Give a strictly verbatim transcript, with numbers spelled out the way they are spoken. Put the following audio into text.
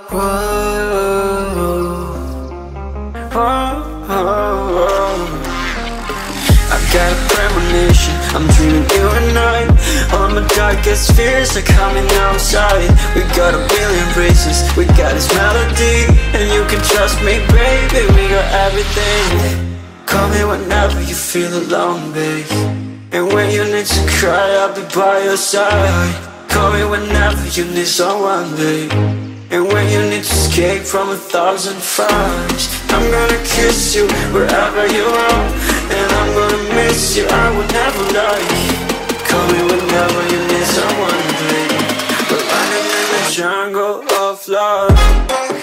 Whoa, whoa, whoa. I got a premonition, I'm dreaming you and I. All my darkest fears are coming outside. We got a billion races, we got this melody, and you can trust me, baby, we got everything. Call me whenever you feel alone, babe, and when you need to cry, I'll be by your side. Call me whenever you need someone, babe, and when you need to escape from a thousand fires. I'm gonna kiss you wherever you are, and I'm gonna miss you, I will never lie. Call me whenever you need someone, babe, we're running in the jungle of love.